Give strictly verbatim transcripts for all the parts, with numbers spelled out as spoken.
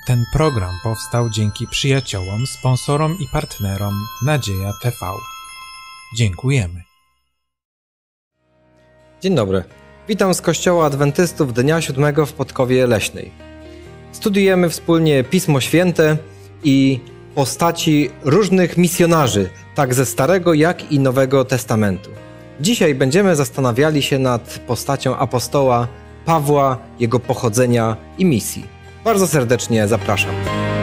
Ten program powstał dzięki przyjaciołom, sponsorom i partnerom Nadzieja T V. Dziękujemy. Dzień dobry. Witam z Kościoła Adwentystów Dnia Siódmego w Podkowie Leśnej. Studiujemy wspólnie Pismo Święte i postaci różnych misjonarzy, tak ze Starego, jak i Nowego Testamentu. Dzisiaj będziemy zastanawiali się nad postacią apostoła Pawła, jego pochodzenia i misji. Bardzo serdecznie zapraszam.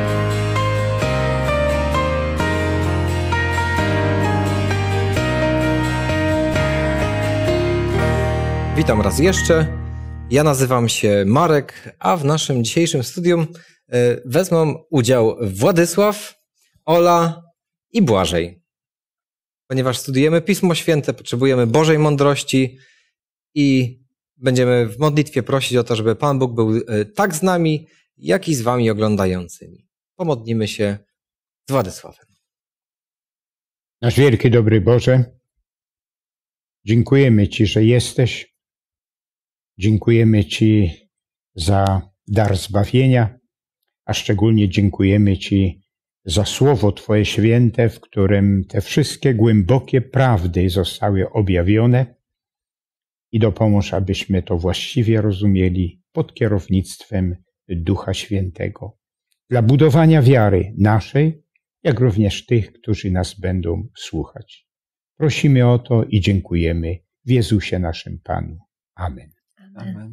Witam raz jeszcze. Ja nazywam się Marek, a w naszym dzisiejszym studium wezmą udział Władysław, Ola i Błażej. Ponieważ studujemy Pismo Święte, potrzebujemy Bożej mądrości i będziemy w modlitwie prosić o to, żeby Pan Bóg był tak z nami, jak i z wami oglądającymi. Pomodlimy się z Władysławem. Nasz wielki, dobry Boże, dziękujemy Ci, że jesteś. Dziękujemy Ci za dar zbawienia, a szczególnie dziękujemy Ci za Słowo Twoje święte, w którym te wszystkie głębokie prawdy zostały objawione i dopomóż, abyśmy to właściwie rozumieli pod kierownictwem Ducha Świętego. Dla budowania wiary naszej, jak również tych, którzy nas będą słuchać. Prosimy o to i dziękujemy w Jezusie naszym Panu. Amen. Amen.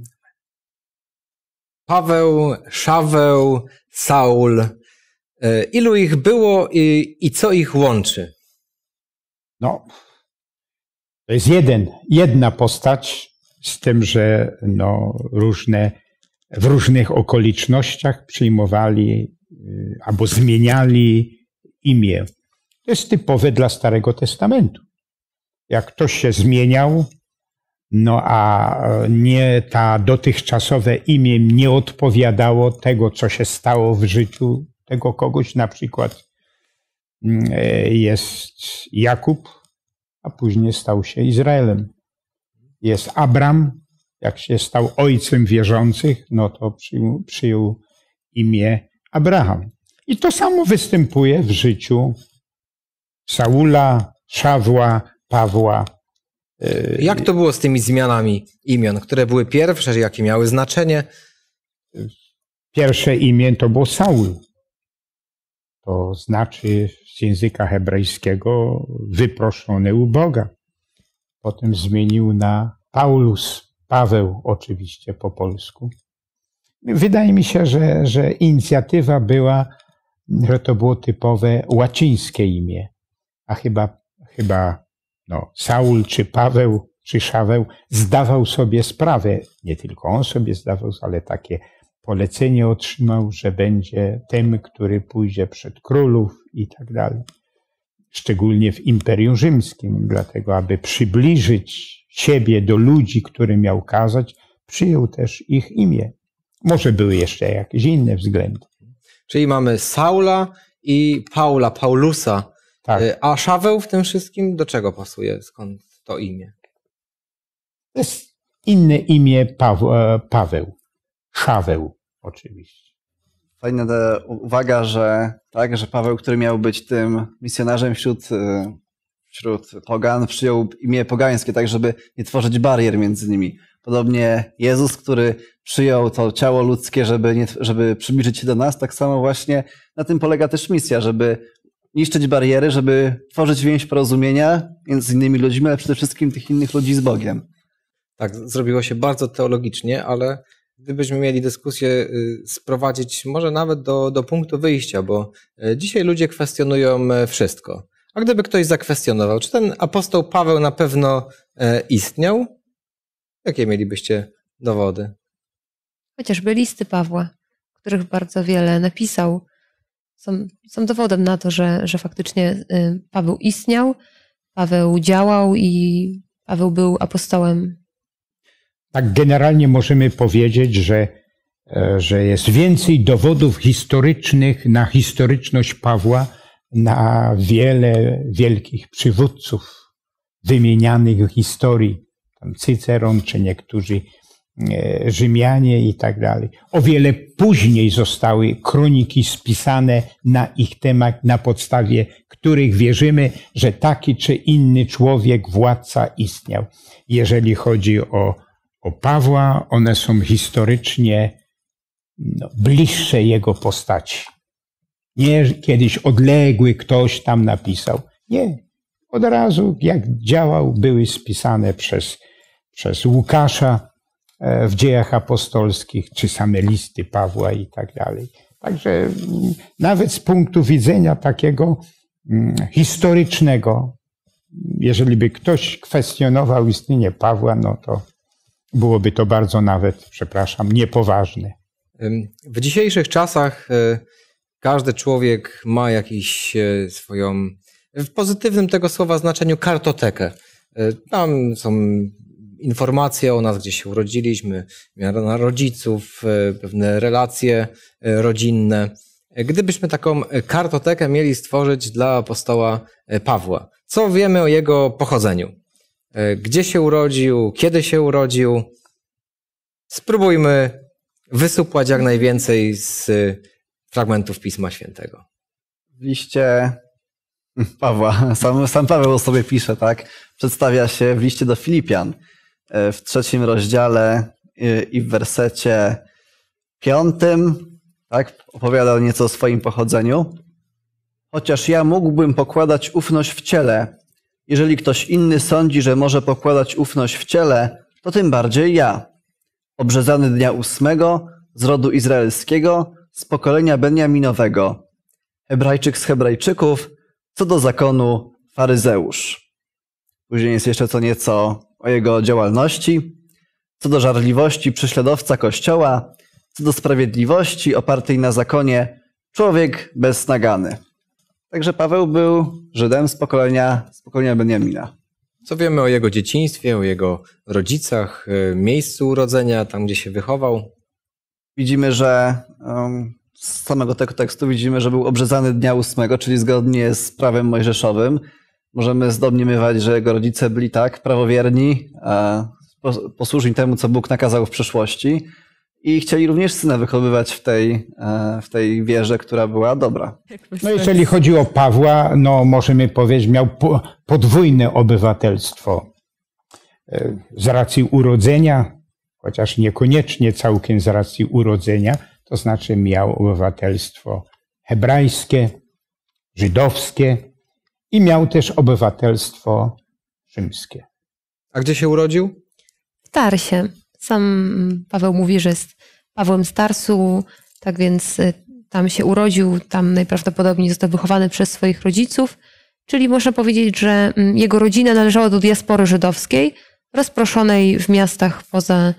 Paweł, Szaweł, Saul. Ilu ich było i, i co ich łączy? No, to jest jeden, jedna postać, z tym, że no, różne, w różnych okolicznościach przyjmowali albo zmieniali imię. To jest typowe dla Starego Testamentu. Jak ktoś się zmieniał, no a nie ta dotychczasowe imię nie odpowiadało tego, co się stało w życiu tego kogoś, na przykład jest Jakub, a później stał się Izraelem. Jest Abram, jak się stał ojcem wierzących, no to przyjął, przyjął imię Abraham. I to samo występuje w życiu Saula, Szawła, Pawła. Jak to było z tymi zmianami imion? Które były pierwsze, jakie miały znaczenie? Pierwsze imię to było Saul. To znaczy z języka hebrajskiego wyproszony u Boga. Potem zmienił na Paulus, Paweł oczywiście po polsku. Wydaje mi się, że, że inicjatywa była, że to było typowe łacińskie imię. A chyba, chyba no, Saul czy Paweł czy Szaweł zdawał sobie sprawę, nie tylko on sobie zdawał, ale takie polecenie otrzymał, że będzie tym, który pójdzie przed królów i tak dalej. Szczególnie w Imperium Rzymskim, dlatego aby przybliżyć siebie do ludzi, którym miał kazać, przyjął też ich imię. Może były jeszcze jakieś inne względy. Czyli mamy Saula i Paula, Paulusa. Tak. A Szaweł w tym wszystkim do czego pasuje? Skąd to imię? To jest inne imię Paweł. Paweł. Szaweł oczywiście. Fajna ta uwaga, że tak, że Paweł, który miał być tym misjonarzem wśród, wśród pogan, przyjął imię pogańskie, tak żeby nie tworzyć barier między nimi. Podobnie Jezus, który przyjął to ciało ludzkie, żeby, nie, żeby przybliżyć się do nas, tak samo właśnie na tym polega też misja, żeby niszczyć bariery, żeby tworzyć więź porozumienia między innymi ludźmi, ale przede wszystkim tych innych ludzi z Bogiem. Tak, zrobiło się bardzo teologicznie, ale gdybyśmy mieli dyskusję sprowadzić może nawet do, do punktu wyjścia, bo dzisiaj ludzie kwestionują wszystko. A gdyby ktoś zakwestionował, czy ten apostoł Paweł na pewno istniał? Jakie mielibyście dowody? Chociażby listy Pawła, których bardzo wiele napisał, są, są dowodem na to, że, że faktycznie Paweł istniał, Paweł działał i Paweł był apostołem. Tak generalnie możemy powiedzieć, że, że jest więcej dowodów historycznych na historyczność Pawła, na wiele wielkich przywódców wymienianych w historii. Tam Cyceron czy niektórzy Rzymianie i tak dalej. O wiele później zostały kroniki spisane na ich temat, na podstawie których wierzymy, że taki czy inny człowiek, władca istniał. Jeżeli chodzi o, o Pawła, one są historycznie no, bliższe jego postaci. Nie kiedyś odległy ktoś tam napisał. Nie. Od razu jak działał, były spisane przez, przez Łukasza w Dziejach Apostolskich, czy same listy Pawła i tak dalej. Także nawet z punktu widzenia takiego historycznego, jeżeli by ktoś kwestionował istnienie Pawła, no to byłoby to bardzo nawet, przepraszam, niepoważne. W dzisiejszych czasach każdy człowiek ma jakiś swoją, w pozytywnym tego słowa znaczeniu, kartotekę. Tam są informacje o nas, gdzie się urodziliśmy, na rodziców, pewne relacje rodzinne. Gdybyśmy taką kartotekę mieli stworzyć dla apostoła Pawła, co wiemy o jego pochodzeniu? Gdzie się urodził, kiedy się urodził? Spróbujmy wysupłać jak najwięcej z fragmentów Pisma Świętego. W liście Pawła, sam, sam Paweł o sobie pisze, tak? Przedstawia się w liście do Filipian w trzecim rozdziale i w wersecie piątym, tak? Opowiada nieco o swoim pochodzeniu. Chociaż ja mógłbym pokładać ufność w ciele, jeżeli ktoś inny sądzi, że może pokładać ufność w ciele, to tym bardziej ja. Obrzezany dnia ósmego, z rodu izraelskiego, z pokolenia Benjaminowego. Hebrajczyk z Hebrajczyków, co do zakonu faryzeusz. Później jest jeszcze co nieco o jego działalności. Co do żarliwości prześladowca Kościoła, co do sprawiedliwości opartej na zakonie, człowiek bez nagany. Także Paweł był Żydem z pokolenia, z pokolenia Benjamina. Co wiemy o jego dzieciństwie, o jego rodzicach, miejscu urodzenia, tam gdzie się wychował? Widzimy, że um, z samego tego tekstu widzimy, że był obrzezany dnia ósmego, czyli zgodnie z prawem mojżeszowym. Możemy zdomniemywać, że jego rodzice byli tak prawowierni, posłuszni temu, co Bóg nakazał w przeszłości i chcieli również syna wychowywać w tej, w tej wierze, która była dobra. No jeżeli chodzi o Pawła, no możemy powiedzieć, miał podwójne obywatelstwo. Z racji urodzenia, chociaż niekoniecznie całkiem z racji urodzenia, to znaczy miał obywatelstwo hebrajskie, żydowskie i miał też obywatelstwo rzymskie. A gdzie się urodził? W Tarsie. Sam Paweł mówi, że jest Pawłem z Tarsu, tak więc tam się urodził, tam najprawdopodobniej został wychowany przez swoich rodziców, czyli można powiedzieć, że jego rodzina należała do diaspory żydowskiej, rozproszonej w miastach poza,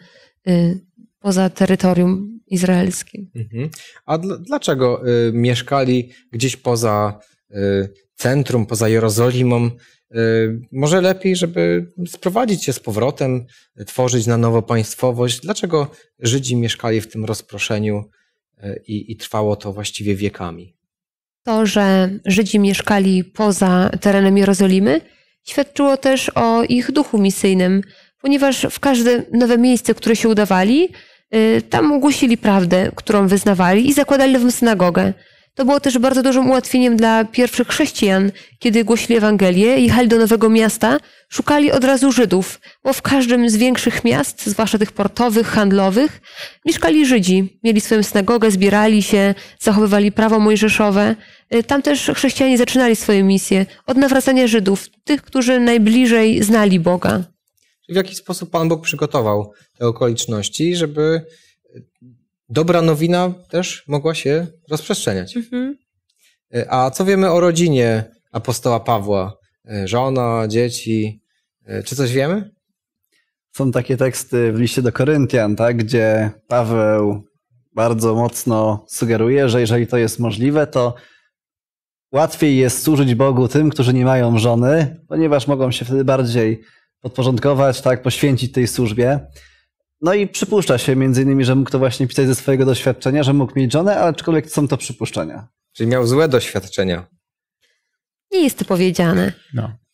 poza terytorium izraelskim. Mhm. A dl- dlaczego y, mieszkali gdzieś poza y, centrum, poza Jerozolimą? Y, może lepiej, żeby sprowadzić się z powrotem, tworzyć na nowo państwowość. Dlaczego Żydzi mieszkali w tym rozproszeniu y, i trwało to właściwie wiekami? To, że Żydzi mieszkali poza terenem Jerozolimy, świadczyło też o ich duchu misyjnym, ponieważ w każde nowe miejsce, które się udawali, tam głosili prawdę, którą wyznawali i zakładali nową synagogę. To było też bardzo dużym ułatwieniem dla pierwszych chrześcijan, kiedy głosili Ewangelię, jechali do nowego miasta, szukali od razu Żydów, bo w każdym z większych miast, zwłaszcza tych portowych, handlowych, mieszkali Żydzi. Mieli swoją synagogę, zbierali się, zachowywali prawo mojżeszowe. Tam też chrześcijanie zaczynali swoją misję od nawracania Żydów, tych, którzy najbliżej znali Boga. W jaki sposób Pan Bóg przygotował te okoliczności, żeby dobra nowina też mogła się rozprzestrzeniać? Mhm. A co wiemy o rodzinie apostoła Pawła? Żona, dzieci, czy coś wiemy? Są takie teksty w liście do Koryntian, tak, gdzie Paweł bardzo mocno sugeruje, że jeżeli to jest możliwe, to łatwiej jest służyć Bogu tym, którzy nie mają żony, ponieważ mogą się wtedy bardziej podporządkować, tak, poświęcić tej służbie. No i przypuszcza się między innymi, że mógł to właśnie pisać ze swojego doświadczenia, że mógł mieć żonę, aczkolwiek są to przypuszczenia. Czyli miał złe doświadczenia. Nie jest to powiedziane. No.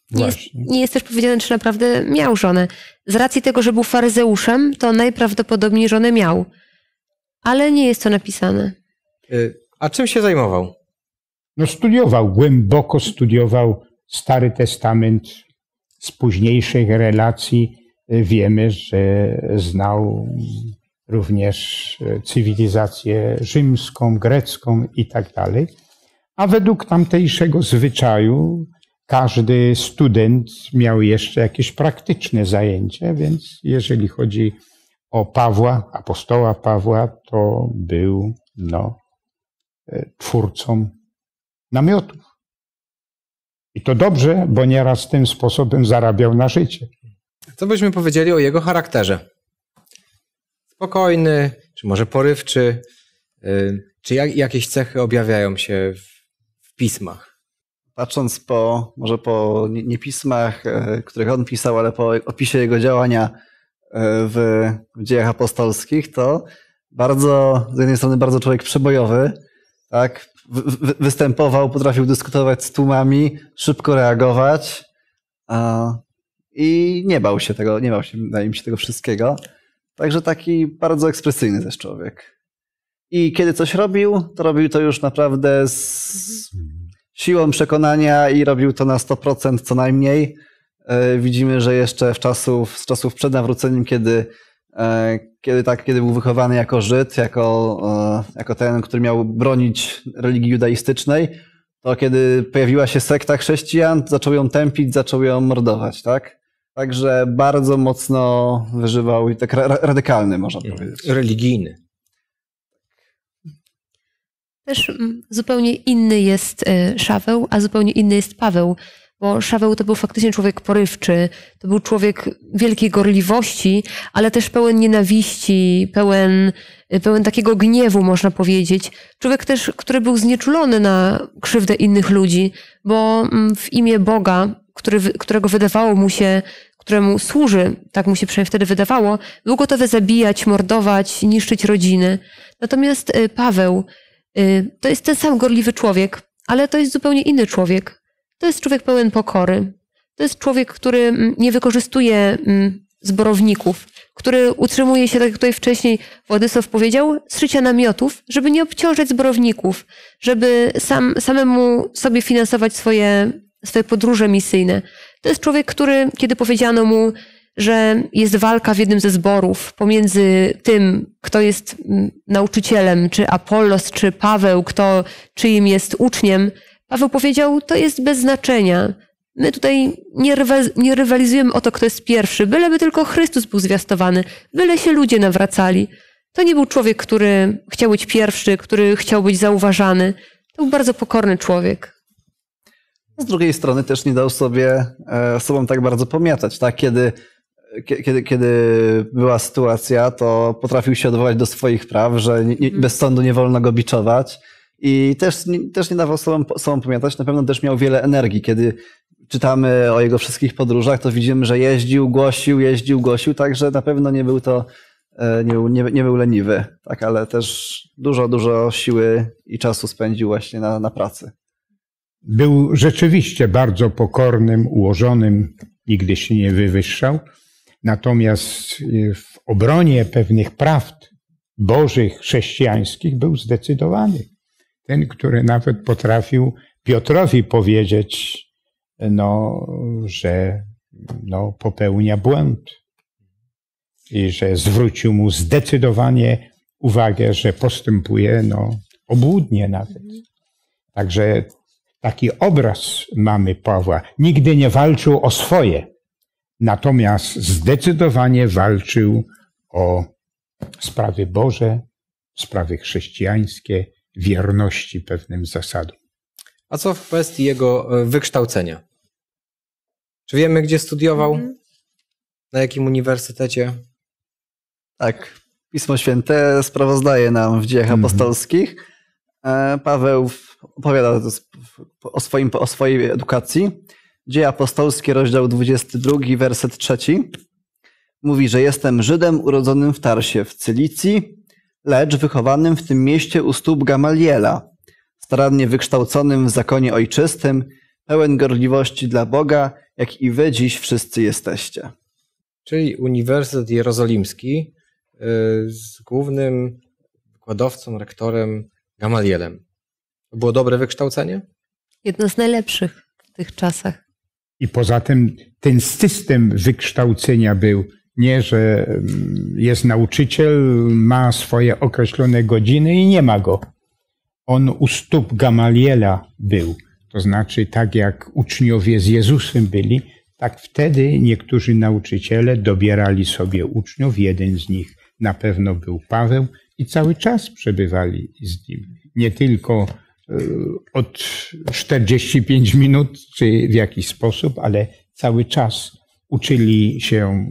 Nie jest, nie jest też powiedziane, czy naprawdę miał żonę. Z racji tego, że był faryzeuszem, to najprawdopodobniej żonę miał. Ale nie jest to napisane. A czym się zajmował? No studiował, głęboko studiował Stary Testament. Z późniejszych relacji wiemy, że znał również cywilizację rzymską, grecką i tak dalej. A według tamtejszego zwyczaju każdy student miał jeszcze jakieś praktyczne zajęcie, więc jeżeli chodzi o Pawła, apostoła Pawła, to był no, twórcą namiotów. I to dobrze, bo nieraz tym sposobem zarabiał na życie. Co byśmy powiedzieli o jego charakterze? Spokojny, czy może porywczy? Czy jak, jakieś cechy objawiają się w, w pismach? Patrząc po, może po nie, nie pismach, których on pisał, ale po opisie jego działania w, w dziejach apostolskich, to bardzo, z jednej strony bardzo człowiek przebojowy, tak? Wy, występował, potrafił dyskutować z tłumami, szybko reagować a, i nie bał się tego, nie bał się, wydaje mi się, tego wszystkiego. Także taki bardzo ekspresyjny też człowiek. I kiedy coś robił, to robił to już naprawdę z siłą przekonania i robił to na sto procent co najmniej. Widzimy, że jeszcze w czasów, z czasów przed nawróceniem, kiedy, kiedy, tak, kiedy był wychowany jako Żyd, jako, jako ten, który miał bronić religii judaistycznej, to kiedy pojawiła się sekta chrześcijan, zaczął ją tępić, zaczął ją mordować, tak? Także bardzo mocno wyżywał i tak radykalny, można powiedzieć. Religijny. Też zupełnie inny jest Szaweł, a zupełnie inny jest Paweł, bo Szaweł to był faktycznie człowiek porywczy, to był człowiek wielkiej gorliwości, ale też pełen nienawiści, pełen, pełen takiego gniewu, można powiedzieć. Człowiek też, który był znieczulony na krzywdę innych ludzi, bo w imię Boga, który, którego wydawało mu się, któremu służy, tak mu się przynajmniej wtedy wydawało, był gotowy zabijać, mordować, niszczyć rodziny. Natomiast Paweł to jest ten sam gorliwy człowiek, ale to jest zupełnie inny człowiek. To jest człowiek pełen pokory. To jest człowiek, który nie wykorzystuje zborowników, który utrzymuje się, tak jak tutaj wcześniej Władysław powiedział, z szycia namiotów, żeby nie obciążać zborowników, żeby sam, samemu sobie finansować swoje, swoje podróże misyjne. To jest człowiek, który, kiedy powiedziano mu, że jest walka w jednym ze zborów pomiędzy tym, kto jest nauczycielem, czy Apollos, czy Paweł, kto czyim jest uczniem, Paweł powiedział, to jest bez znaczenia. My tutaj nie, rywal, nie rywalizujemy o to, kto jest pierwszy, byleby tylko Chrystus był zwiastowany, byle się ludzie nawracali. To nie był człowiek, który chciał być pierwszy, który chciał być zauważany. To był bardzo pokorny człowiek. Z drugiej strony też nie dał sobie sobą tak bardzo pomiatać, tak? Kiedy Kiedy, kiedy była sytuacja, to potrafił się odwołać do swoich praw, że nie, bez sądu nie wolno go biczować i też, też nie dawał sobą, sobą pamiętać. Na pewno też miał wiele energii. Kiedy czytamy o jego wszystkich podróżach, to widzimy, że jeździł, głosił, jeździł, głosił, także na pewno nie był to, nie był, nie, nie był leniwy, tak, ale też dużo, dużo siły i czasu spędził właśnie na, na pracy. Był rzeczywiście bardzo pokornym, ułożonym, nigdy się nie wywyższał. Natomiast w obronie pewnych prawd bożych, chrześcijańskich był zdecydowany. Ten, który nawet potrafił Piotrowi powiedzieć, no, że no, popełnia błąd i że zwrócił mu zdecydowanie uwagę, że postępuje no, obłudnie nawet. Także taki obraz mamy Pawła. Nigdy nie walczył o swoje. Natomiast zdecydowanie walczył o sprawy Boże, sprawy chrześcijańskie, wierności pewnym zasadom. A co w kwestii jego wykształcenia? Czy wiemy, gdzie studiował? Mm. Na jakim uniwersytecie? Tak, Pismo Święte sprawozdaje nam w Dziejach mm. Apostolskich. Paweł opowiada o, swoim, o swojej edukacji. Dzieje apostolskie, rozdział dwudziesty drugi, werset trzeci. Mówi, że jestem Żydem urodzonym w Tarsie w Cylicji, lecz wychowanym w tym mieście u stóp Gamaliela, starannie wykształconym w zakonie ojczystym, pełen gorliwości dla Boga, jak i wy dziś wszyscy jesteście. Czyli Uniwersytet Jerozolimski z głównym wykładowcą, rektorem Gamalielem. To było dobre wykształcenie? Jedno z najlepszych w tych czasach. I poza tym ten system wykształcenia był nie, że jest nauczyciel, ma swoje określone godziny i nie ma go. On u stóp Gamaliela był. To znaczy, tak jak uczniowie z Jezusem byli, tak wtedy niektórzy nauczyciele dobierali sobie uczniów. Jeden z nich na pewno był Paweł i cały czas przebywali z nim. Nie tylko od czterdziestu pięciu minut, czy w jakiś sposób, ale cały czas uczyli się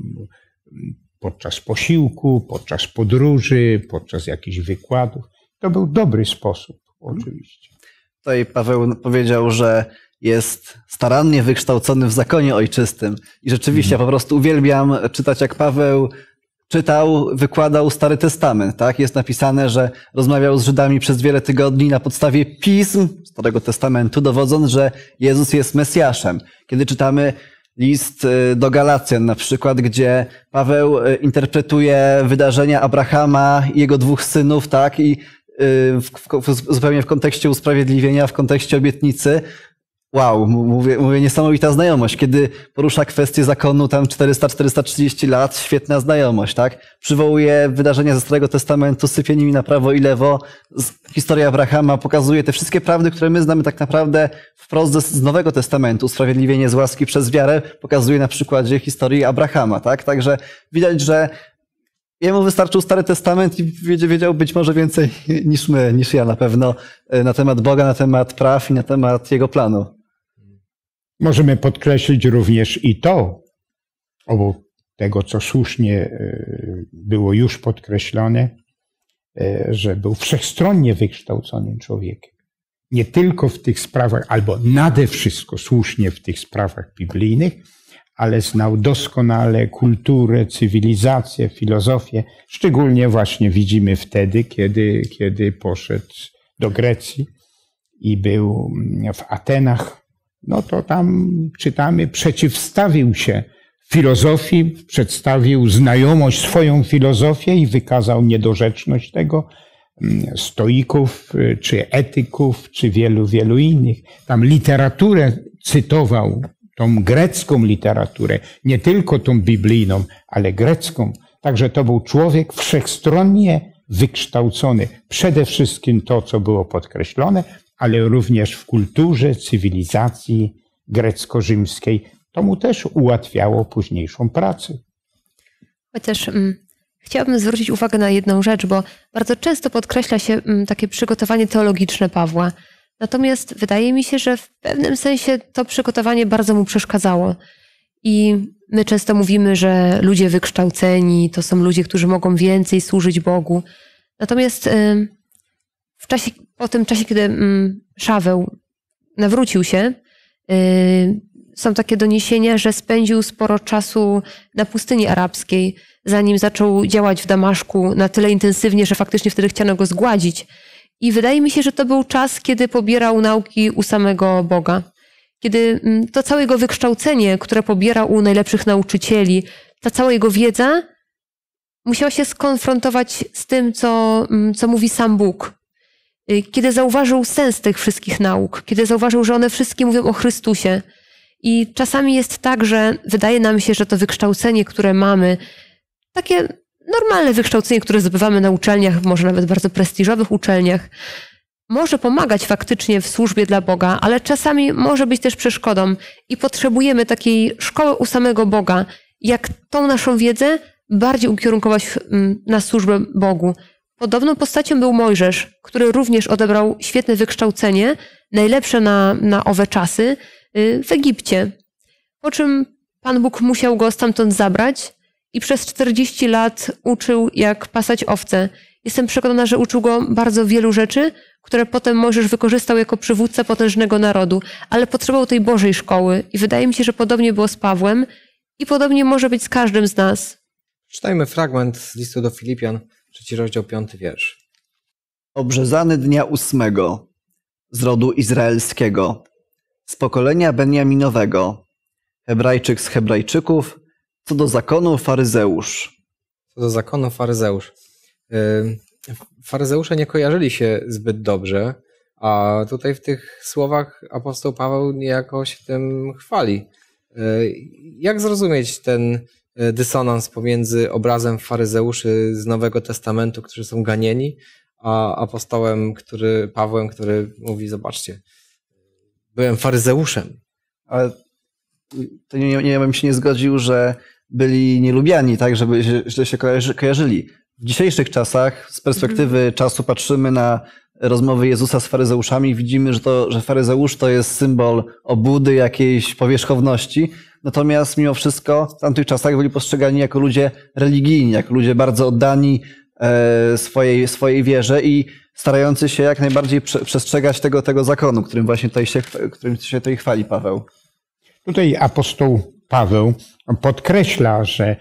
podczas posiłku, podczas podróży, podczas jakichś wykładów. To był dobry sposób, oczywiście. Tutaj Paweł powiedział, że jest starannie wykształcony w zakonie ojczystym. I rzeczywiście mm. ja po prostu uwielbiam czytać, jak Paweł czytał, wykładał Stary Testament. Tak? Jest napisane, że rozmawiał z Żydami przez wiele tygodni na podstawie pism Starego Testamentu, dowodząc, że Jezus jest Mesjaszem. Kiedy czytamy list do Galacjan na przykład, gdzie Paweł interpretuje wydarzenia Abrahama i jego dwóch synów, tak, i w, w, w, zupełnie w kontekście usprawiedliwienia, w kontekście obietnicy. Wow, mówię, mówię, niesamowita znajomość. Kiedy porusza kwestię zakonu tam czterysta czterysta trzydzieści lat, świetna znajomość, tak? Przywołuje wydarzenia ze Starego Testamentu, sypie nimi na prawo i lewo. Historia Abrahama pokazuje te wszystkie prawdy, które my znamy tak naprawdę wprost z Nowego Testamentu. Usprawiedliwienie z łaski przez wiarę pokazuje na przykładzie historii Abrahama, tak? Także widać, że jemu wystarczył Stary Testament i wiedział być może więcej niż my, niż ja na pewno, na temat Boga, na temat praw i na temat Jego planu. Możemy podkreślić również i to, obok tego, co słusznie było już podkreślone, że był wszechstronnie wykształconym człowiekiem. Nie tylko w tych sprawach, albo nade wszystko słusznie w tych sprawach biblijnych, ale znał doskonale kulturę, cywilizację, filozofię. Szczególnie właśnie widzimy wtedy, kiedy, kiedy poszedł do Grecji i był w Atenach. No to tam czytamy, przeciwstawił się filozofii, przedstawił znajomość, swoją filozofię i wykazał niedorzeczność tego stoików, czy etyków, czy wielu, wielu innych. Tam literaturę cytował, tą grecką literaturę, nie tylko tą biblijną, ale grecką. Także to był człowiek wszechstronnie wykształcony. Przede wszystkim to, co było podkreślone, ale również w kulturze, cywilizacji grecko-rzymskiej. To mu też ułatwiało późniejszą pracę. Chociaż mm, chciałabym zwrócić uwagę na jedną rzecz, bo bardzo często podkreśla się mm, takie przygotowanie teologiczne Pawła. Natomiast wydaje mi się, że w pewnym sensie to przygotowanie bardzo mu przeszkadzało. I my często mówimy, że ludzie wykształceni to są ludzie, którzy mogą więcej służyć Bogu. Natomiast y, w czasie, po tym czasie, kiedy y, Szaweł nawrócił się, y, są takie doniesienia, że spędził sporo czasu na pustyni arabskiej, zanim zaczął działać w Damaszku na tyle intensywnie, że faktycznie wtedy chciano go zgładzić. I wydaje mi się, że to był czas, kiedy pobierał nauki u samego Boga. Kiedy to całe jego wykształcenie, które pobierał u najlepszych nauczycieli, ta cała jego wiedza musiała się skonfrontować z tym, co, co mówi sam Bóg. Kiedy zauważył sens tych wszystkich nauk, kiedy zauważył, że one wszystkie mówią o Chrystusie. I czasami jest tak, że wydaje nam się, że to wykształcenie, które mamy, takie normalne wykształcenie, które zdobywamy na uczelniach, może nawet bardzo prestiżowych uczelniach, może pomagać faktycznie w służbie dla Boga, ale czasami może być też przeszkodą i potrzebujemy takiej szkoły u samego Boga, jak tą naszą wiedzę bardziej ukierunkować na służbę Bogu. Podobną postacią był Mojżesz, który również odebrał świetne wykształcenie, najlepsze na, na owe czasy w Egipcie. Po czym Pan Bóg musiał go stamtąd zabrać i przez czterdzieści lat uczył, jak pasać owce. Jestem przekonana, że uczył go bardzo wielu rzeczy, które potem Mojżesz wykorzystał jako przywódca potężnego narodu, ale potrzebował tej Bożej szkoły i wydaje mi się, że podobnie było z Pawłem i podobnie może być z każdym z nas. Czytajmy fragment z listu do Filipian, trzeci rozdział, piąty wiersz. Obrzezany dnia ósmego z rodu izraelskiego, z pokolenia Beniaminowego, Hebrajczyk z Hebrajczyków, co do zakonu faryzeusz. Co do zakonu faryzeusz. Faryzeusze nie kojarzyli się zbyt dobrze, a tutaj w tych słowach apostoł Paweł niejako się tym chwali. Jak zrozumieć ten dysonans pomiędzy obrazem faryzeuszy z Nowego Testamentu, którzy są ganieni, a apostołem, który, Pawłem, który mówi, zobaczcie, byłem faryzeuszem. Ale to nie, nie, nie bym się nie zgodził, że byli nielubiani, tak, żeby źle się kojarzy, kojarzyli. W dzisiejszych czasach, z perspektywy mm. czasu, patrzymy na rozmowy Jezusa z faryzeuszami i widzimy, że, to, że faryzeusz to jest symbol obłudy, jakiejś powierzchowności. Natomiast mimo wszystko w tamtych czasach byli postrzegani jako ludzie religijni, jako ludzie bardzo oddani e, swojej, swojej wierze i starający się jak najbardziej prze, przestrzegać tego, tego zakonu, którym właśnie tutaj się, którym się tutaj chwali Paweł. Tutaj apostoł Paweł podkreśla, że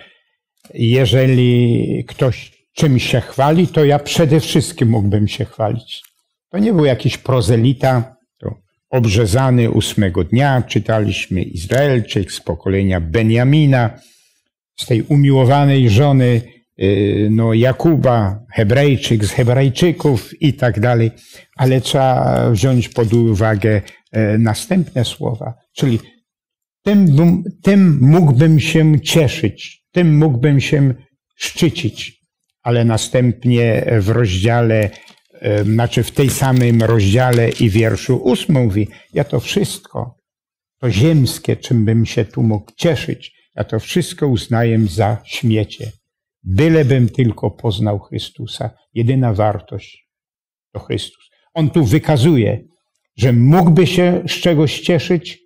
jeżeli ktoś czymś się chwali, to ja przede wszystkim mógłbym się chwalić. To nie był jakiś prozelita, to obrzezany ósmego dnia, czytaliśmy Izraelczyk z pokolenia Beniamina, z tej umiłowanej żony no, Jakuba, Hebrajczyk z Hebrajczyków i tak dalej, ale trzeba wziąć pod uwagę następne słowa, czyli tym, tym mógłbym się cieszyć, tym mógłbym się szczycić, ale następnie w rozdziale, znaczy w tej samym rozdziale i wierszu ósmym mówi, ja to wszystko, to ziemskie, czym bym się tu mógł cieszyć, ja to wszystko uznaję za śmiecie. Bylebym tylko poznał Chrystusa. Jedyna wartość to Chrystus. On tu wykazuje, że mógłby się z czegoś cieszyć,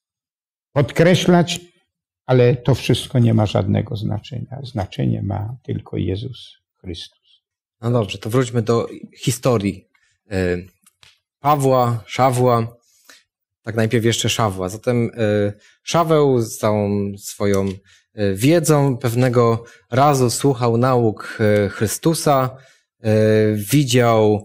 podkreślać, ale to wszystko nie ma żadnego znaczenia. Znaczenie ma tylko Jezus Chrystus. No dobrze, to wróćmy do historii Pawła, Szawła. Tak najpierw jeszcze Szawła. Zatem Szaweł z całą swoją wiedzą pewnego razu słuchał nauk Chrystusa, widział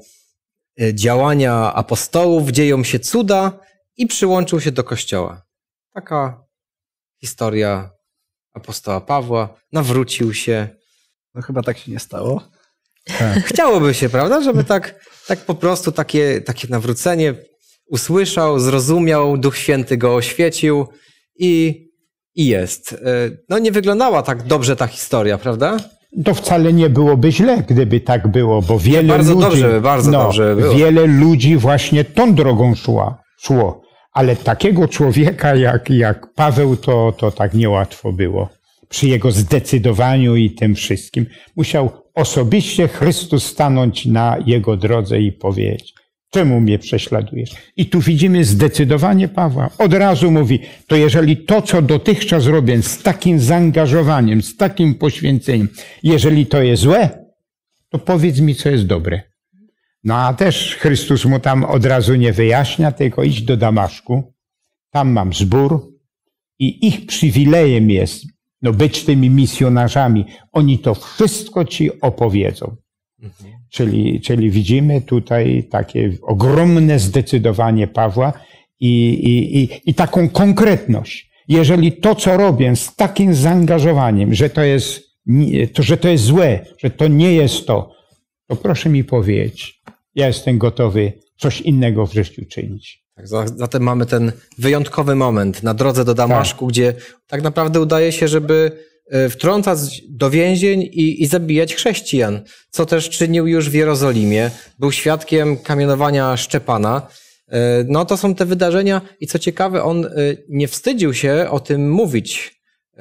działania apostołów, dzieją się cuda i przyłączył się do Kościoła. Taka historia apostoła Pawła. Nawrócił się. No chyba tak się nie stało. Tak. Chciałoby się, prawda, żeby tak, tak po prostu takie, takie nawrócenie usłyszał, zrozumiał, Duch Święty go oświecił i, i jest. No nie wyglądała tak dobrze ta historia, prawda? To wcale nie byłoby źle, gdyby tak było, bo wiele bardzo ludzi... Dobrze, bardzo no, dobrze by było. Wiele ludzi właśnie tą drogą szła, szło. Ale takiego człowieka jak, jak Paweł to, to tak niełatwo było. Przy jego zdecydowaniu i tym wszystkim musiał osobiście Chrystus stanąć na jego drodze i powiedzieć, czemu mnie prześladujesz? I tu widzimy zdecydowanie Pawła. Od razu mówi, to jeżeli to, co dotychczas robię z takim zaangażowaniem, z takim poświęceniem, jeżeli to jest złe, to powiedz mi, co jest dobre. No a też Chrystus mu tam od razu nie wyjaśnia, tylko idź do Damaszku, tam mam zbór i ich przywilejem jest no, być tymi misjonarzami. Oni to wszystko ci opowiedzą. Mhm. Czyli, czyli widzimy tutaj takie ogromne zdecydowanie Pawła i, i, i, i taką konkretność. Jeżeli to, co robię z takim zaangażowaniem, że to jest, to, że to jest złe, że to nie jest to, to proszę mi powiedzieć, ja jestem gotowy coś innego w życiu czynić. Tak, zatem mamy ten wyjątkowy moment na drodze do Damaszku, tak. Gdzie tak naprawdę udaje się, żeby wtrącać do więzień i, i zabijać chrześcijan, co też czynił już w Jerozolimie. Był świadkiem kamienowania Szczepana. No to są te wydarzenia i co ciekawe, on nie wstydził się o tym mówić.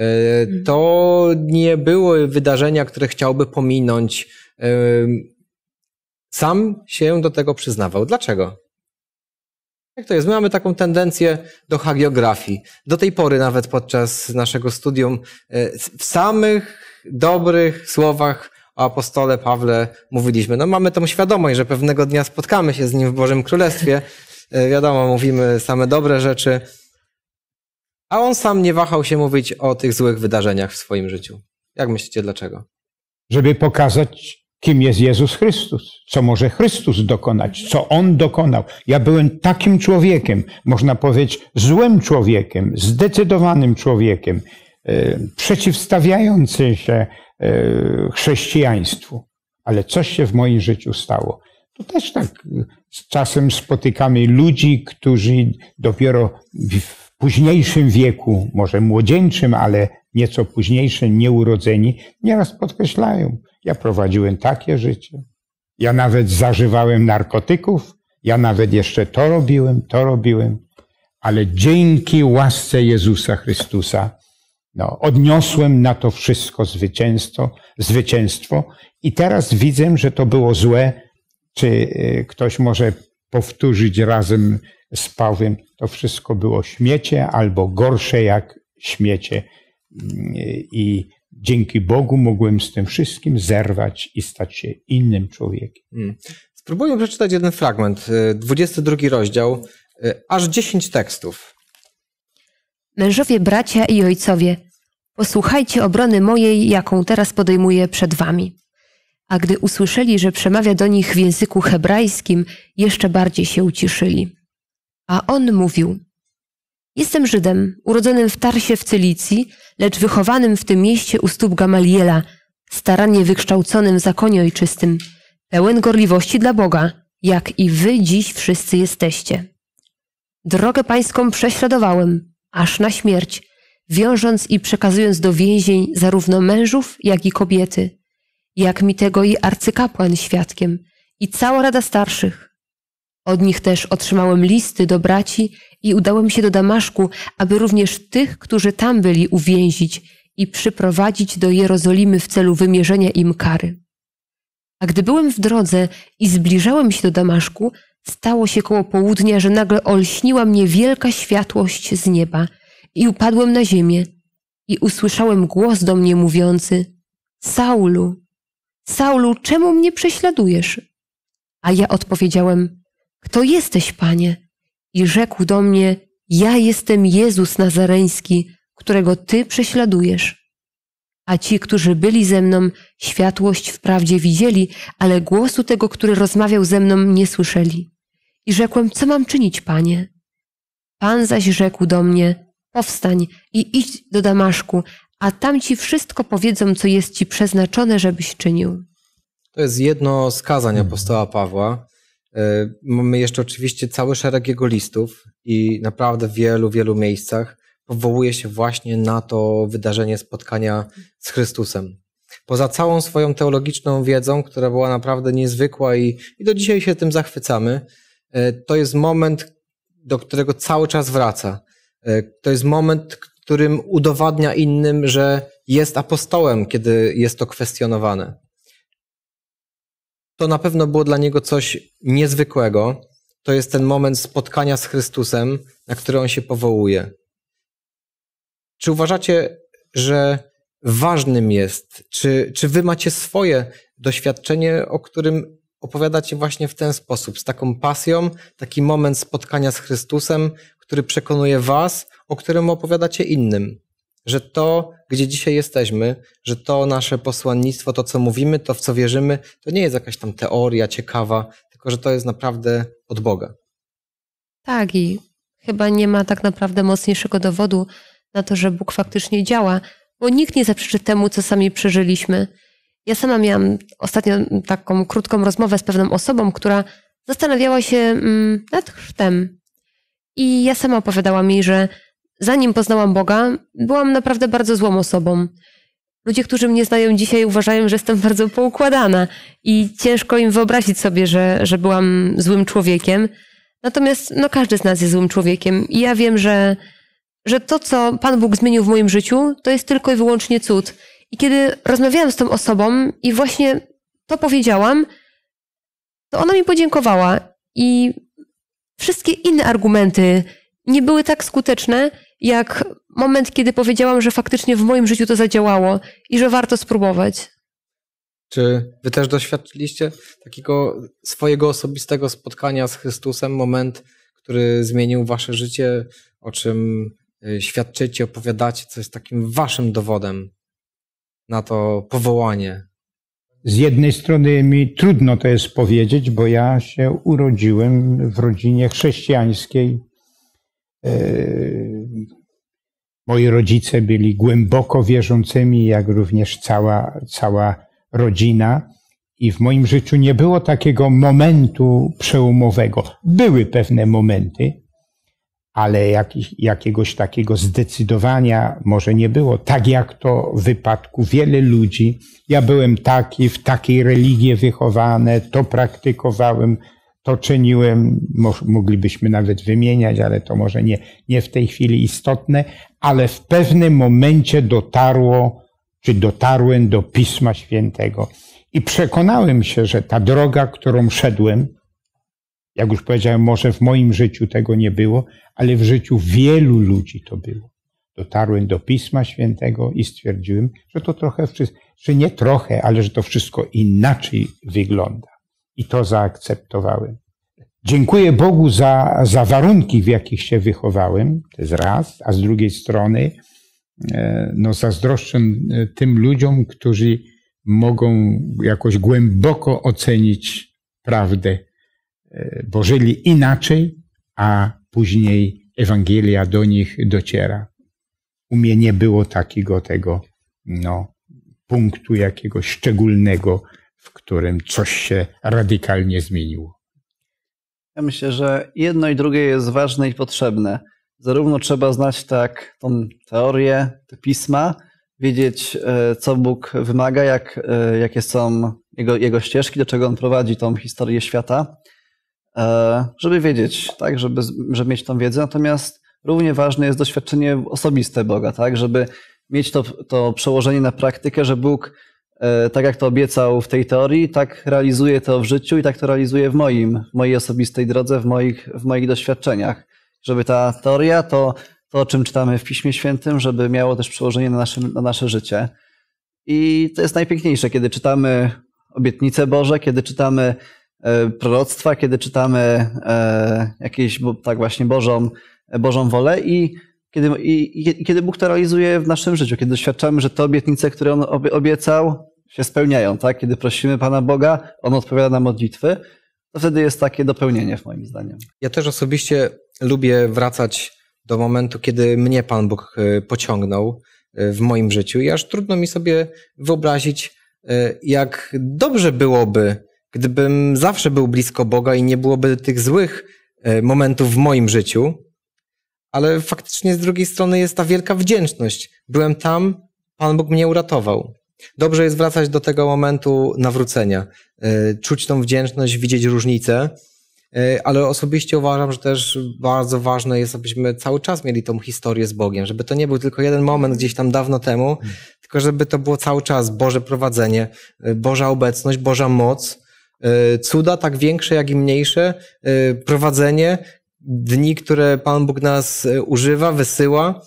To nie były wydarzenia, które chciałby pominąć. Sam się do tego przyznawał. Dlaczego? Jak to jest? My mamy taką tendencję do hagiografii. Do tej pory nawet podczas naszego studium w samych dobrych słowach o apostole Pawle mówiliśmy. No mamy tą świadomość, że pewnego dnia spotkamy się z nim w Bożym Królestwie. Wiadomo, mówimy same dobre rzeczy. A on sam nie wahał się mówić o tych złych wydarzeniach w swoim życiu. Jak myślicie, dlaczego? Żeby pokazać kim jest Jezus Chrystus, co może Chrystus dokonać, co On dokonał. Ja byłem takim człowiekiem, można powiedzieć złym człowiekiem, zdecydowanym człowiekiem, przeciwstawiającym się chrześcijaństwu. Ale coś się w moim życiu stało. To też tak z czasem spotykamy ludzi, którzy dopiero w późniejszym wieku, może młodzieńczym, ale nieco późniejszym, nieurodzeni, nieraz podkreślają: ja prowadziłem takie życie, ja nawet zażywałem narkotyków, ja nawet jeszcze to robiłem, to robiłem, ale dzięki łasce Jezusa Chrystusa no, odniosłem na to wszystko zwycięstwo, zwycięstwo i teraz widzę, że to było złe. Czy ktoś może powtórzyć razem z Pawłem, to wszystko było śmiecie albo gorsze jak śmiecie. I dzięki Bogu mogłem z tym wszystkim zerwać i stać się innym człowiekiem. Hmm. Spróbujmy przeczytać jeden fragment, dwudziesty drugi rozdział, aż dziesięć tekstów. Mężowie, bracia i ojcowie, posłuchajcie obrony mojej, jaką teraz podejmuję przed wami. A gdy usłyszeli, że przemawia do nich w języku hebrajskim, jeszcze bardziej się uciszyli. A on mówił: jestem Żydem, urodzonym w Tarsie w Cylicji, lecz wychowanym w tym mieście u stóp Gamaliela, starannie wykształconym w zakonie ojczystym, pełen gorliwości dla Boga, jak i wy dziś wszyscy jesteście. Drogę pańską prześladowałem, aż na śmierć, wiążąc i przekazując do więzień zarówno mężów, jak i kobiety, jak mi tego i arcykapłan świadkiem, i cała rada starszych. Od nich też otrzymałem listy do braci i udałem się do Damaszku, aby również tych, którzy tam byli, uwięzić i przyprowadzić do Jerozolimy w celu wymierzenia im kary. A gdy byłem w drodze i zbliżałem się do Damaszku, stało się koło południa, że nagle olśniła mnie wielka światłość z nieba i upadłem na ziemię i usłyszałem głos do mnie mówiący: Saulu, Saulu, czemu mnie prześladujesz? A ja odpowiedziałem: kto jesteś, Panie? I rzekł do mnie: ja jestem Jezus Nazareński, którego Ty prześladujesz. A ci, którzy byli ze mną, światłość wprawdzie widzieli, ale głosu tego, który rozmawiał ze mną, nie słyszeli. I rzekłem: co mam czynić, Panie? Pan zaś rzekł do mnie: powstań i idź do Damaszku, a tam ci wszystko powiedzą, co jest ci przeznaczone, żebyś czynił. To jest jedno z kazań apostoła Pawła. Mamy jeszcze oczywiście cały szereg jego listów i naprawdę w wielu, wielu miejscach powołuje się właśnie na to wydarzenie spotkania z Chrystusem. Poza całą swoją teologiczną wiedzą, która była naprawdę niezwykła i, i do dzisiaj się tym zachwycamy, to jest moment, do którego cały czas wraca. To jest moment, którym udowadnia innym, że jest apostołem, kiedy jest to kwestionowane. To na pewno było dla niego coś niezwykłego. To jest ten moment spotkania z Chrystusem, na który on się powołuje. Czy uważacie, że ważnym jest, czy, czy wy macie swoje doświadczenie, o którym opowiadacie właśnie w ten sposób, z taką pasją, taki moment spotkania z Chrystusem, który przekonuje was, o którym opowiadacie innym? Że to, gdzie dzisiaj jesteśmy, że to nasze posłannictwo, to co mówimy, to w co wierzymy, to nie jest jakaś tam teoria ciekawa, tylko że to jest naprawdę od Boga. Tak, i chyba nie ma tak naprawdę mocniejszego dowodu na to, że Bóg faktycznie działa, bo nikt nie zaprzeczy temu, co sami przeżyliśmy. Ja sama miałam ostatnio taką krótką rozmowę z pewną osobą, która zastanawiała się mm, nad chrztem. I ja sama opowiadałam mi, że zanim poznałam Boga, byłam naprawdę bardzo złą osobą. Ludzie, którzy mnie znają dzisiaj, uważają, że jestem bardzo poukładana i ciężko im wyobrazić sobie, że, że byłam złym człowiekiem. Natomiast no, każdy z nas jest złym człowiekiem i ja wiem, że, że to, co Pan Bóg zmienił w moim życiu, to jest tylko i wyłącznie cud. I kiedy rozmawiałam z tą osobą i właśnie to powiedziałam, to ona mi podziękowała i wszystkie inne argumenty nie były tak skuteczne, jak moment, kiedy powiedziałam, że faktycznie w moim życiu to zadziałało i że warto spróbować. Czy wy też doświadczyliście takiego swojego osobistego spotkania z Chrystusem, moment, który zmienił wasze życie, o czym świadczycie, opowiadacie, co jest takim waszym dowodem na to powołanie? z jednej strony mi trudno to jest powiedzieć, bo ja się urodziłem w rodzinie chrześcijańskiej. Moi rodzice byli głęboko wierzącymi, jak również cała, cała rodzina. I w moim życiu nie było takiego momentu przełomowego. Były pewne momenty, ale jakich, jakiegoś takiego zdecydowania może nie było. Tak jak to w wypadku wielu ludzi. Ja byłem taki, w takiej religii wychowany, to praktykowałem, to czyniłem. Moglibyśmy nawet wymieniać, ale to może nie, nie w tej chwili istotne. Ale w pewnym momencie dotarło, czy dotarłem do Pisma Świętego. I przekonałem się, że ta droga, którą szedłem, jak już powiedziałem, może w moim życiu tego nie było, ale w życiu wielu ludzi to było. Dotarłem do Pisma Świętego i stwierdziłem, że to trochę, że nie trochę, ale że to wszystko inaczej wygląda. I to zaakceptowałem. Dziękuję Bogu za, za warunki, w jakich się wychowałem, to jest raz, a z drugiej strony no, zazdroszczę tym ludziom, którzy mogą jakoś głęboko ocenić prawdę, bo żyli inaczej, a później Ewangelia do nich dociera. U mnie nie było takiego tego no, punktu jakiegoś szczególnego, w którym coś się radykalnie zmieniło. Ja myślę, że jedno i drugie jest ważne i potrzebne. Zarówno trzeba znać tak tą teorię, te pisma, wiedzieć, co Bóg wymaga, jak, jakie są jego, jego ścieżki, do czego On prowadzi tą historię świata, żeby wiedzieć, tak, żeby, żeby mieć tą wiedzę. Natomiast równie ważne jest doświadczenie osobiste Boga, tak, żeby mieć to, to przełożenie na praktykę, że Bóg, tak jak to obiecał w tej teorii, tak realizuje to w życiu i tak to realizuje w moim, w mojej osobistej drodze, w moich, w moich doświadczeniach. Żeby ta teoria, to, to o czym czytamy w Piśmie Świętym, żeby miało też przełożenie na nasze, na nasze życie. I to jest najpiękniejsze, kiedy czytamy obietnice Boże, kiedy czytamy proroctwa, kiedy czytamy jakieś, tak właśnie, Bożą, Bożą wolę i kiedy, i, i kiedy Bóg to realizuje w naszym życiu, kiedy doświadczamy, że te obietnice, które On obiecał, się spełniają, tak? Kiedy prosimy Pana Boga, On odpowiada na modlitwy, to wtedy jest takie dopełnienie, moim zdaniem. Ja też osobiście lubię wracać do momentu, kiedy mnie Pan Bóg pociągnął w moim życiu i aż trudno mi sobie wyobrazić, jak dobrze byłoby, gdybym zawsze był blisko Boga i nie byłoby tych złych momentów w moim życiu, ale faktycznie z drugiej strony jest ta wielka wdzięczność. Byłem tam, Pan Bóg mnie uratował. Dobrze jest wracać do tego momentu nawrócenia, czuć tą wdzięczność, widzieć różnice, ale osobiście uważam, że też bardzo ważne jest, abyśmy cały czas mieli tą historię z Bogiem, żeby to nie był tylko jeden moment gdzieś tam dawno temu, hmm. tylko żeby to było cały czas Boże prowadzenie, Boża obecność, Boża moc, cuda tak większe, jak i mniejsze, prowadzenie, dni, które Pan Bóg nas używa, wysyła.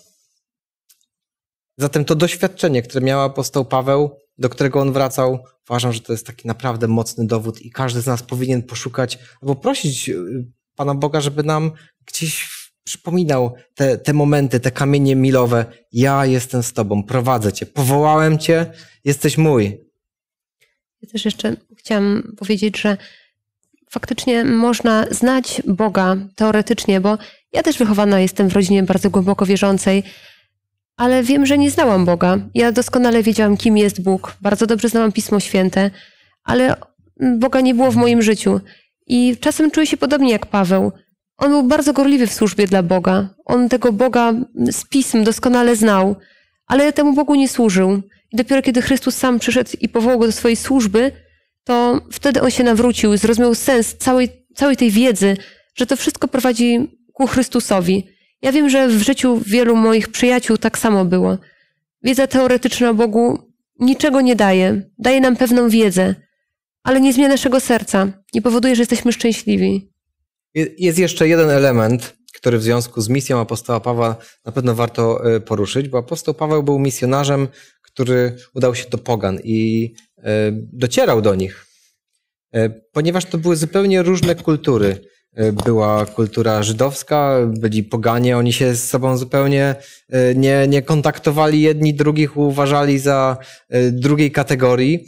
Zatem to doświadczenie, które miał apostoł Paweł, do którego on wracał, uważam, że to jest taki naprawdę mocny dowód i każdy z nas powinien poszukać albo prosić Pana Boga, żeby nam gdzieś przypominał te, te momenty, te kamienie milowe. Ja jestem z Tobą, prowadzę Cię, powołałem Cię, jesteś mój. Ja też jeszcze chciałam powiedzieć, że faktycznie można znać Boga teoretycznie, bo ja też wychowana jestem w rodzinie bardzo głęboko wierzącej, ale wiem, że nie znałam Boga. Ja doskonale wiedziałam, kim jest Bóg. Bardzo dobrze znałam Pismo Święte, ale Boga nie było w moim życiu. I czasem czuję się podobnie jak Paweł. On był bardzo gorliwy w służbie dla Boga. On tego Boga z Pism doskonale znał, ale temu Bogu nie służył. I dopiero kiedy Chrystus sam przyszedł i powołał go do swojej służby, to wtedy on się nawrócił i zrozumiał sens całej, całej tej wiedzy, że to wszystko prowadzi ku Chrystusowi. Ja wiem, że w życiu wielu moich przyjaciół tak samo było. Wiedza teoretyczna o Bogu niczego nie daje. Daje nam pewną wiedzę, ale nie zmienia naszego serca. Nie powoduje, że jesteśmy szczęśliwi. Jest jeszcze jeden element, który w związku z misją apostoła Pawła na pewno warto poruszyć, bo apostoł Paweł był misjonarzem, który udał się do pogan i docierał do nich, ponieważ to były zupełnie różne kultury. Była kultura żydowska, byli poganie, oni się z sobą zupełnie nie, nie kontaktowali, jedni drugich uważali za drugiej kategorii.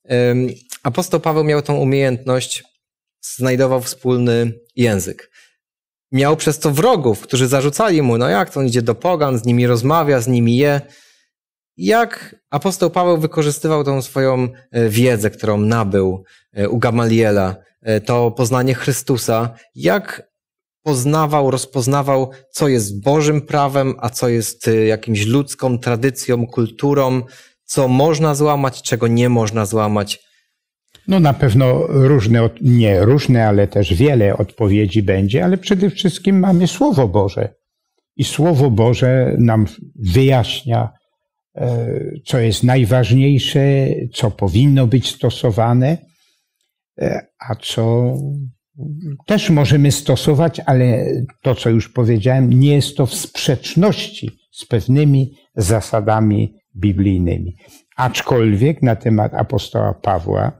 Apostoł Paweł miał tą umiejętność, znajdował wspólny język. Miał przez to wrogów, którzy zarzucali mu, no jak to on idzie do pogan, z nimi rozmawia, z nimi je. Jak apostoł Paweł wykorzystywał tą swoją wiedzę, którą nabył u Gamaliela, to poznanie Chrystusa, jak poznawał, rozpoznawał, co jest Bożym prawem, a co jest jakimś ludzką tradycją, kulturą, co można złamać, czego nie można złamać. No na pewno różne, nie różne, ale też wiele odpowiedzi będzie, ale przede wszystkim mamy Słowo Boże. I Słowo Boże nam wyjaśnia, co jest najważniejsze, co powinno być stosowane, a co też możemy stosować, ale to, co już powiedziałem, nie jest to w sprzeczności z pewnymi zasadami biblijnymi. Aczkolwiek na temat apostoła Pawła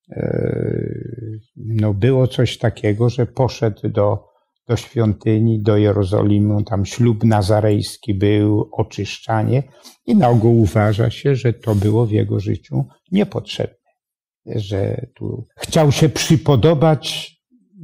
no było coś takiego, że poszedł do, do świątyni, do Jerozolimy, tam ślub nazarejski był, oczyszczanie i na ogół uważa się, że to było w jego życiu niepotrzebne, że tu chciał się przypodobać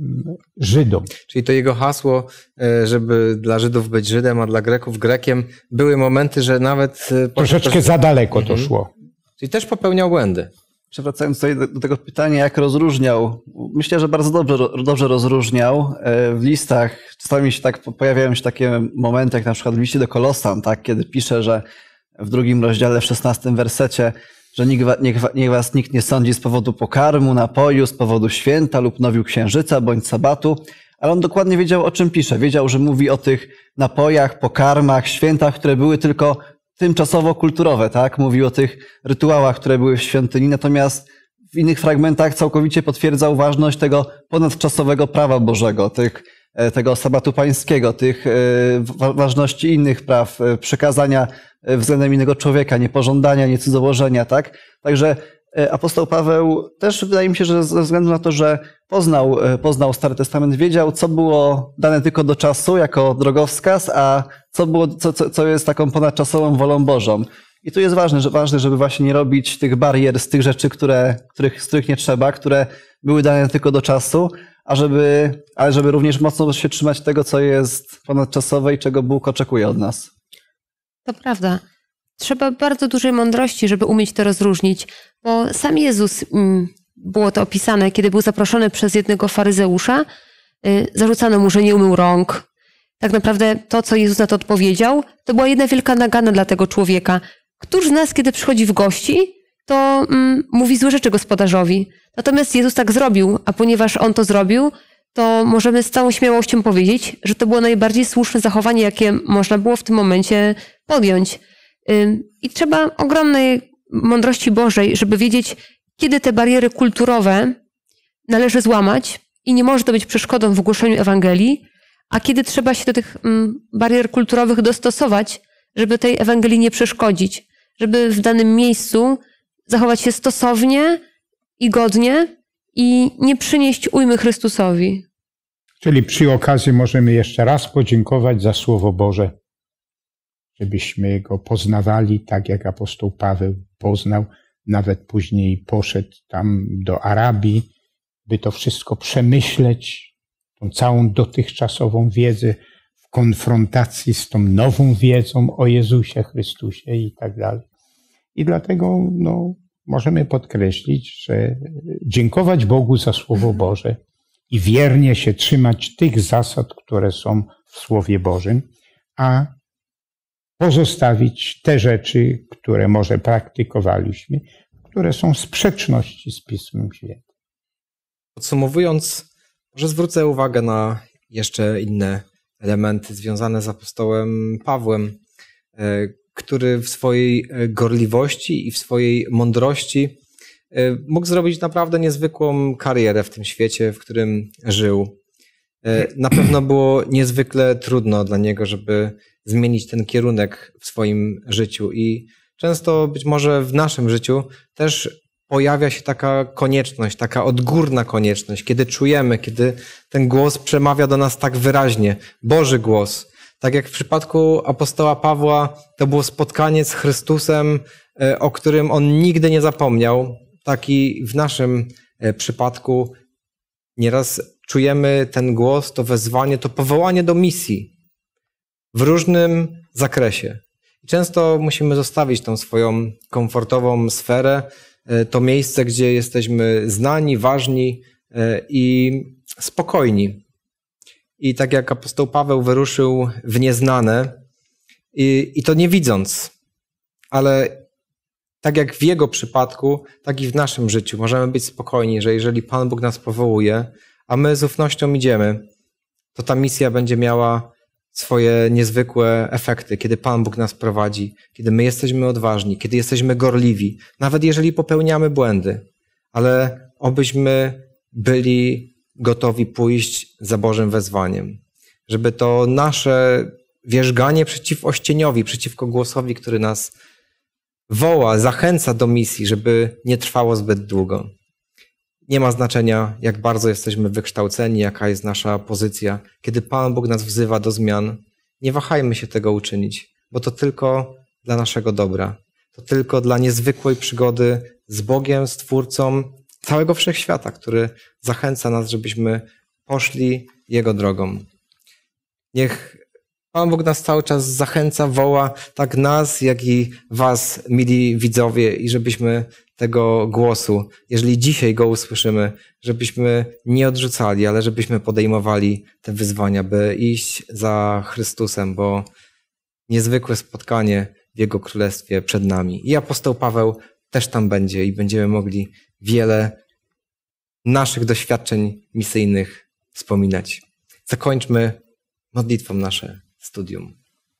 Żydom. Czyli to jego hasło, żeby dla Żydów być Żydem, a dla Greków Grekiem, były momenty, że nawet... Troszeczkę też... za daleko to szło. Czyli też popełniał błędy. Przewracając tutaj do, do tego pytania, jak rozróżniał, myślę, że bardzo dobrze, dobrze rozróżniał. W listach czasami się tak pojawiają się takie momenty, jak na przykład w liście do Kolosan, tak, kiedy pisze, że w drugim rozdziale, w szesnastym wersecie, że niech, niech, niech was nikt nie sądzi z powodu pokarmu, napoju, z powodu święta lub nowiu księżyca bądź sabatu, ale on dokładnie wiedział, o czym pisze. Wiedział, że mówi o tych napojach, pokarmach, świętach, które były tylko tymczasowo kulturowe, tak? Mówił o tych rytuałach, które były w świątyni, natomiast w innych fragmentach całkowicie potwierdzał ważność tego ponadczasowego prawa Bożego, tych, tego sabatu pańskiego, tych ważności innych praw, przekazania względem innego człowieka, niepożądania, niecudzołożenia, tak? Także apostoł Paweł też wydaje mi się, że ze względu na to, że poznał, poznał Stary Testament, wiedział, co było dane tylko do czasu jako drogowskaz, a co było, co, co, co jest taką ponadczasową wolą Bożą. I tu jest ważne, że ważne, żeby właśnie nie robić tych barier z tych rzeczy, które, których, z których nie trzeba, które były dane tylko do czasu, a żeby, ale żeby również mocno się trzymać tego, co jest ponadczasowe i czego Bóg oczekuje od nas. To prawda. Trzeba bardzo dużej mądrości, żeby umieć to rozróżnić, bo sam Jezus, było to opisane, kiedy był zaproszony przez jednego faryzeusza, zarzucano mu, że nie umył rąk. Tak naprawdę to, co Jezus na to odpowiedział, to była jedna wielka nagana dla tego człowieka. Któż z nas, kiedy przychodzi w gości, to mm, mówi złe rzeczy gospodarzowi. Natomiast Jezus tak zrobił, a ponieważ On to zrobił, to możemy z całą śmiałością powiedzieć, że to było najbardziej słuszne zachowanie, jakie można było w tym momencie podjąć. I trzeba ogromnej mądrości Bożej, żeby wiedzieć, kiedy te bariery kulturowe należy złamać i nie może to być przeszkodą w głoszeniu Ewangelii, a kiedy trzeba się do tych barier kulturowych dostosować, żeby tej Ewangelii nie przeszkodzić, żeby w danym miejscu zachować się stosownie i godnie i nie przynieść ujmy Chrystusowi. Czyli przy okazji możemy jeszcze raz podziękować za Słowo Boże, żebyśmy go poznawali tak, jak apostoł Paweł poznał, nawet później poszedł tam do Arabii, by to wszystko przemyśleć, tą całą dotychczasową wiedzę w konfrontacji z tą nową wiedzą o Jezusie Chrystusie i tak dalej. I dlatego no, możemy podkreślić, że dziękować Bogu za Słowo Boże i wiernie się trzymać tych zasad, które są w Słowie Bożym, a pozostawić te rzeczy, które może praktykowaliśmy, które są w sprzeczności z Pismem Świętym. Podsumowując, może zwrócę uwagę na jeszcze inne elementy związane z apostołem Pawłem, który w swojej gorliwości i w swojej mądrości mógł zrobić naprawdę niezwykłą karierę w tym świecie, w którym żył. Na pewno było niezwykle trudno dla niego, żeby zmienić ten kierunek w swoim życiu i często być może w naszym życiu też pojawia się taka konieczność, taka odgórna konieczność, kiedy czujemy, kiedy ten głos przemawia do nas tak wyraźnie, Boży głos. Tak jak w przypadku apostoła Pawła, to było spotkanie z Chrystusem, o którym on nigdy nie zapomniał. tak i w naszym przypadku nieraz czujemy ten głos, to wezwanie, to powołanie do misji w różnym zakresie. I często musimy zostawić tą swoją komfortową sferę, to miejsce, gdzie jesteśmy znani, ważni i spokojni. I tak jak apostoł Paweł wyruszył w nieznane, i, i to nie widząc, ale tak jak w jego przypadku, tak i w naszym życiu możemy być spokojni, że jeżeli Pan Bóg nas powołuje, a my z ufnością idziemy, to ta misja będzie miała swoje niezwykłe efekty, kiedy Pan Bóg nas prowadzi, kiedy my jesteśmy odważni, kiedy jesteśmy gorliwi, nawet jeżeli popełniamy błędy, ale obyśmy byli gotowi pójść za Bożym wezwaniem, żeby to nasze wierzganie przeciw ościeniowi, przeciwko głosowi, który nas woła, zachęca do misji, żeby nie trwało zbyt długo. Nie ma znaczenia, jak bardzo jesteśmy wykształceni, jaka jest nasza pozycja. Kiedy Pan Bóg nas wzywa do zmian, nie wahajmy się tego uczynić, bo to tylko dla naszego dobra. To tylko dla niezwykłej przygody z Bogiem, z Twórcą całego wszechświata, który zachęca nas, żebyśmy poszli Jego drogą. Niech Pan Bóg nas cały czas zachęca, woła tak nas, jak i was, mili widzowie, i żebyśmy tego głosu, jeżeli dzisiaj go usłyszymy, żebyśmy nie odrzucali, ale żebyśmy podejmowali te wyzwania, by iść za Chrystusem, bo niezwykłe spotkanie w Jego Królestwie przed nami. I apostoł Paweł też tam będzie i będziemy mogli wiele naszych doświadczeń misyjnych wspominać. Zakończmy modlitwą nasze studium.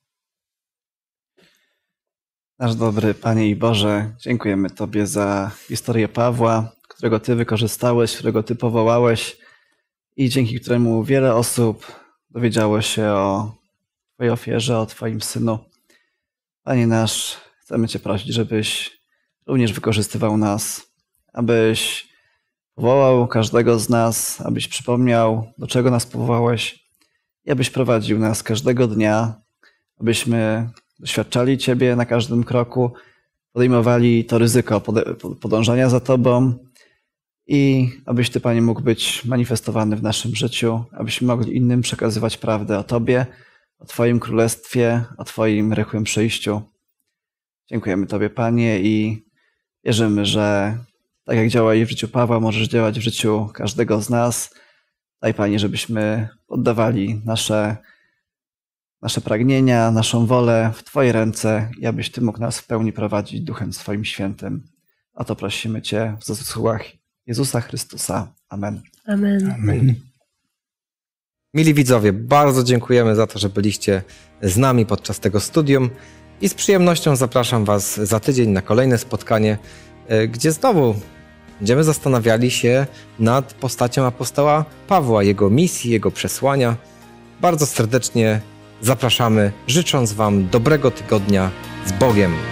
Nasz dobry Panie i Boże, dziękujemy Tobie za historię Pawła, którego Ty wykorzystałeś, którego Ty powołałeś i dzięki któremu wiele osób dowiedziało się o Twojej ofierze, o Twoim Synu. Panie nasz, chcemy Cię prosić, żebyś również wykorzystywał nas, abyś powołał każdego z nas, abyś przypomniał, do czego nas powołałeś i abyś prowadził nas każdego dnia, abyśmy doświadczali Ciebie na każdym kroku, podejmowali to ryzyko podążania za Tobą i abyś Ty, Panie, mógł być manifestowany w naszym życiu, abyśmy mogli innym przekazywać prawdę o Tobie, o Twoim Królestwie, o Twoim rychłym przyjściu. Dziękujemy Tobie, Panie, i wierzymy, że tak jak działaj w życiu Pawła, możesz działać w życiu każdego z nas. Daj, Panie, żebyśmy oddawali nasze, nasze pragnienia, naszą wolę w Twoje ręce i abyś Ty mógł nas w pełni prowadzić Duchem swoim Świętym. O to prosimy Cię w zasługach Jezusa Chrystusa. Amen. Amen. Amen. Mili widzowie, bardzo dziękujemy za to, że byliście z nami podczas tego studium i z przyjemnością zapraszam Was za tydzień na kolejne spotkanie, gdzie znowu będziemy zastanawiali się nad postacią apostoła Pawła, jego misji, jego przesłania. Bardzo serdecznie zapraszamy, życząc Wam dobrego tygodnia z Bogiem.